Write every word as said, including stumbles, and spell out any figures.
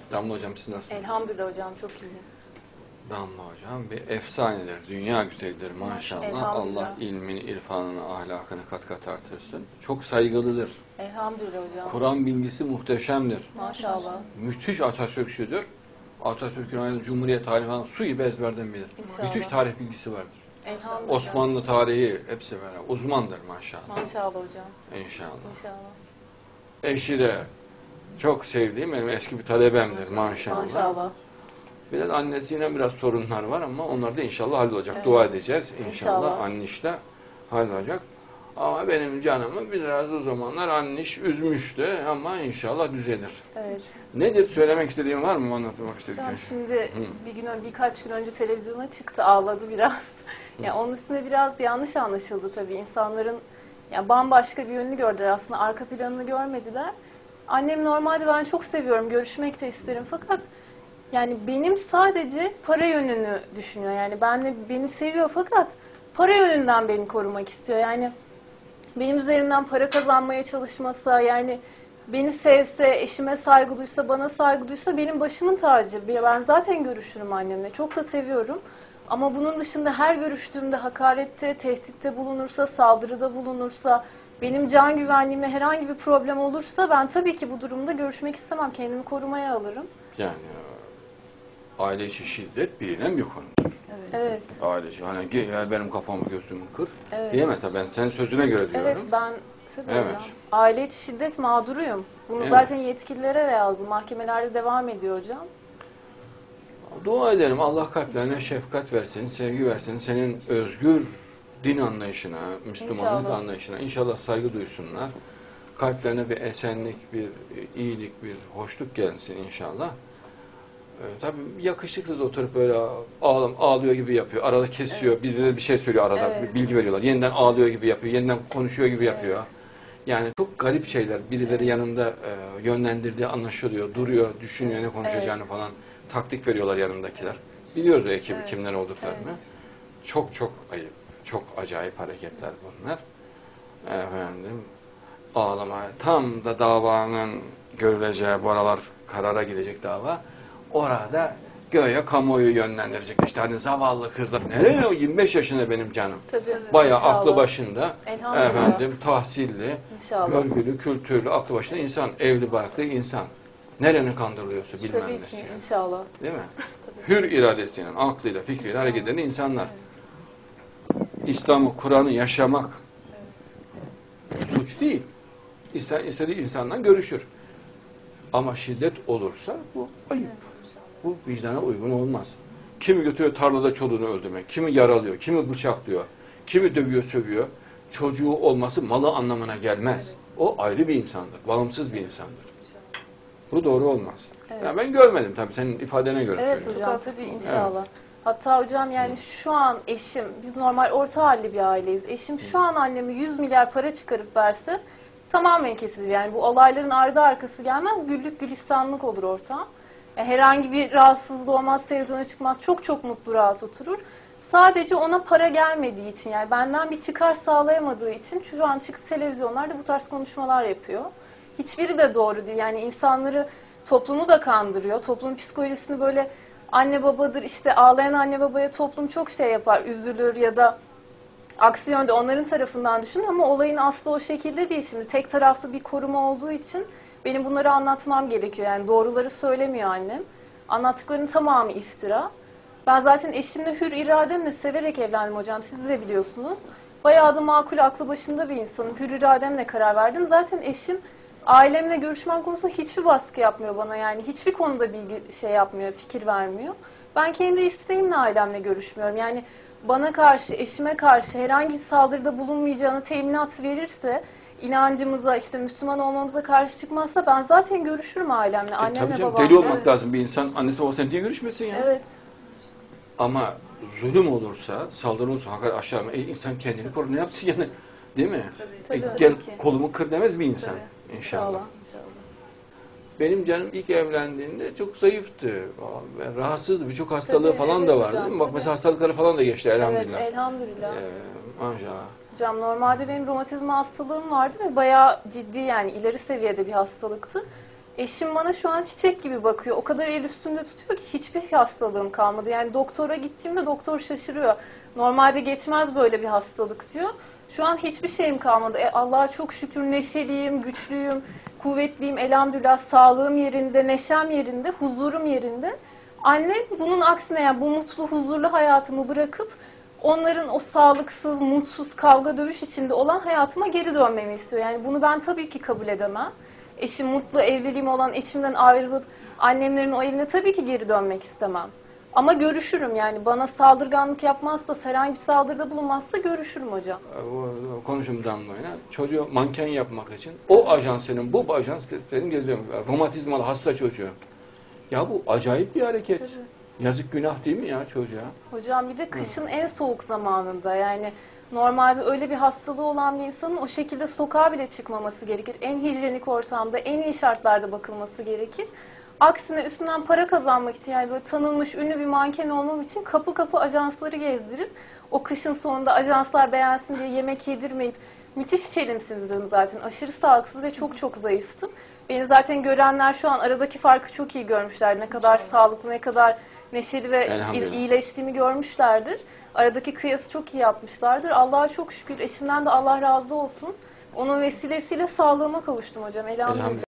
Damla hocam siz nasılsınız? Elhamdülillah hocam, çok iyi. Damla hocam bir efsanedir, dünya güzeldir maşallah. Elhamdülillah. Allah ilmini, irfanını, ahlakını kat kat artırsın. Çok saygılıdır. Elhamdülillah hocam. Kur'an bilgisi muhteşemdir. Maşallah. Müthiş Atatürkçüdür. Atatürk'ün aynı Cumhuriyet tarihi falan su gibi ezberden bilir. İnşallah. Müthiş tarih bilgisi vardır. Elhamdülillah. Osmanlı tarihi hepsi böyle. Uzmandır maşallah. Maşallah hocam. İnşallah. İnşallah. Eşi de çok sevdiğim benim eski bir talebemdir maşallah. Maşallah. Biraz annesiyle biraz sorunlar var ama onlar da inşallah hallolacak. Evet. Dua edeceğiz. İnşallah, İnşallah. annişle hallolacak. Ama benim canımı biraz o zamanlar anniş üzmüştü ama inşallah düzelir. Evet. Nedir söylemek istediğin var mı? Anlatmak istediğin Hocam şey? şimdi bir gün ön- birkaç gün önce televizyona çıktı, ağladı biraz. Yani onun üstüne biraz yanlış anlaşıldı tabii. İnsanların yani bambaşka bir yönünü gördüler, aslında arka planını görmediler. Annem normalde ben çok seviyorum, görüşmek de isterim fakat yani benim sadece para yönünü düşünüyor. Yani benle beni seviyor fakat para yönünden beni korumak istiyor. Yani benim üzerimden para kazanmaya çalışmasa, yani beni sevse, eşime saygı duysa, bana saygı duysa benim başımın tacı. Ben zaten görüşürüm annemle. Çok da seviyorum. Ama bunun dışında her görüştüğümde hakarette, tehditte bulunursa, saldırıda bulunursa, benim can güvenliğime herhangi bir problem olursa ben tabii ki bu durumda görüşmek istemem. Kendimi korumaya alırım. Yani aile içi şiddet bilinen bir konudur. Evet. Aile içi. Hani gel benim kafamı gözümü kır. Evet. Diyemez. Ben senin sözüne göre diyorum. Evet, ben tabii Evet. hocam. Aile içi şiddet mağduruyum. Bunu Evet. zaten yetkililere de yazdım. Mahkemelerde devam ediyor hocam. Dua ederim Allah kalplerine şefkat versin, sevgi versin. Senin özgür din anlayışına, Müslümanlık İnşallah. anlayışına inşallah saygı duysunlar. Kalplerine bir esenlik, bir iyilik, bir hoşluk gelsin inşallah. Ee, tabii yakışıksız oturup böyle ağlam, ağlıyor gibi yapıyor. Arada kesiyor, Evet. birileri bir şey söylüyor arada, Evet. bir bilgi veriyorlar. Yeniden ağlıyor gibi yapıyor, yeniden konuşuyor gibi yapıyor. Evet. Yani çok garip şeyler. Birileri Evet. yanında e, yönlendirdiği anlaşılıyor, duruyor, düşünüyor ne konuşacağını Evet. falan. Taktik veriyorlar yanındakiler. Biliyoruz o ekibi, Evet. kimler olduklarını. Evet. Çok çok ayıp, çok acayip hareketler bunlar. Efendim, ağlama. Tam da davanın görüleceği, bu aralar karara gidecek dava. Orada göğe kamuoyu yönlendirecek. İşte hani zavallı kızlar. Nereye o yirmi beş yaşında benim canım. Tabii. Bayağı İnşallah. aklı başında, Elhamdülillah. efendim tahsilli, İnşallah. görgülü, kültürlü, aklı başında insan, evli barklı insan. Nerenin kandırılıyorsa bilmem Tabii nesi. ki inşallah. Değil mi? Hür iradesiyle, aklıyla, fikriyle hareket eden insanlar. İslam'ı, Kur'an'ı yaşamak suç değil. İster, istediği insanla görüşür. Ama şiddet olursa bu ayıp. Bu vicdana uygun olmaz. Kimi götürüyor tarlada çoluğunu öldürmek, kimi yaralıyor, kimi bıçaklıyor, kimi dövüyor, sövüyor. Çocuğu olması malı anlamına gelmez. O ayrı bir insandır, bağımsız bir insandır. Bu doğru olmaz. Evet. Yani ben görmedim tabii, senin ifadene göre Evet söylüyorum. hocam, tabii inşallah. Hatta hocam yani şu an eşim, biz normal orta halli bir aileyiz. Eşim şu an anneme yüz milyar para çıkarıp verse tamamen kesilir. Yani bu olayların ardı arkası gelmez, güllük gülistanlık olur ortam. Yani herhangi bir rahatsızlığı olmaz, televizyona çıkmaz, çok çok mutlu rahat oturur. Sadece ona para gelmediği için, yani benden bir çıkar sağlayamadığı için şu an çıkıp televizyonlarda bu tarz konuşmalar yapıyor. Hiçbiri de doğru değil. Yani insanları, toplumu da kandırıyor. Toplumun psikolojisini böyle anne babadır, işte ağlayan anne babaya toplum çok şey yapar, üzülür ya da aksi yönde onların tarafından düşünür ama olayın aslı o şekilde değil. Şimdi tek taraflı bir koruma olduğu için benim bunları anlatmam gerekiyor. Yani doğruları söylemiyor annem. Anlattıklarının tamamı iftira. Ben zaten eşimle hür irademle severek evlendim hocam. Siz de biliyorsunuz. Bayağı da makul, aklı başında bir insanım. Hür irademle karar verdim. Zaten eşim ailemle görüşmem konusunda hiçbir baskı yapmıyor bana. Yani hiçbir konuda bilgi şey yapmıyor, fikir vermiyor. Ben kendi isteğimle ailemle görüşmüyorum. Yani bana karşı, eşime karşı herhangi bir saldırıda bulunmayacağını teminat verirse, inancımıza, işte Müslüman olmamıza karşı çıkmazsa ben zaten görüşürüm ailemle, E, annemle, tabii canım, babamla. deli olmak Evet. lazım. Bir insan annesi babasına diye görüşmesin ya. Evet. Ama zulüm olursa, saldırı olursa, hakaret aşağılama, e, insan kendini korur. Ne yapsın yani? Değil mi? Tabii, E, tabii gel ki. kolumu kır demez bir insan. Tabii. İnşallah. İnşallah. İnşallah. Benim canım ilk evlendiğinde çok zayıftı. Aa, Rahatsızdı. Birçok hastalığı Tabii, falan evet da vardı. hocam, değil mi? Bak tabii. mesela hastalıkları falan da geçti elhamdülillah. Evet, elhamdülillah. Ee, maşallah. Hocam normalde benim romatizma hastalığım vardı ve bayağı ciddi, yani ileri seviyede bir hastalıktı. Eşim bana şu an çiçek gibi bakıyor. O kadar el üstünde tutuyor ki hiçbir hastalığım kalmadı. Yani doktora gittiğimde doktor şaşırıyor. Normalde geçmez böyle bir hastalık diyor. Şu an hiçbir şeyim kalmadı. E, Allah'a çok şükür neşeliyim, güçlüyüm, kuvvetliyim. Elhamdülillah sağlığım yerinde, neşem yerinde, huzurum yerinde. Annem bunun aksine yani bu mutlu, huzurlu hayatımı bırakıp onların o sağlıksız, mutsuz, kavga dövüş içinde olan hayatıma geri dönmemi istiyor. Yani bunu ben tabii ki kabul edemem. Eşim mutlu, evliliğim olan eşimden ayrılıp annemlerin o evine tabii ki geri dönmek istemem. Ama görüşürüm yani bana saldırganlık yapmazsa, herhangi bir saldırıda bulunmazsa görüşürüm hocam. O konuşum damlayla çocuğu manken yapmak için o ajans senin, bu ajans benim geziyorum. Romatizmalı hasta çocuğu. Ya bu acayip bir hareket. Tabii. Yazık günah değil mi ya çocuğa? Hocam bir de kışın en soğuk zamanında yani normalde öyle bir hastalığı olan bir insanın o şekilde sokağa bile çıkmaması gerekir. En hijyenik ortamda, en iyi şartlarda bakılması gerekir. Aksine üstünden para kazanmak için yani böyle tanınmış, ünlü bir manken olmam için kapı kapı ajansları gezdirip o kışın sonunda ajanslar beğensin diye yemek yedirmeyip müthiş çelimsizdim zaten. Aşırı sağlıksız ve çok çok zayıftım. Beni zaten görenler şu an aradaki farkı çok iyi görmüşler. Ne kadar sağlıklı, ne kadar neşeli ve Elhamdülillah. iyileştiğimi görmüşlerdir. Aradaki kıyası çok iyi yapmışlardır. Allah'a çok şükür. Eşimden de Allah razı olsun. Onun vesilesiyle sağlığıma kavuştum hocam. Elhamdülillah. Elhamdülillah.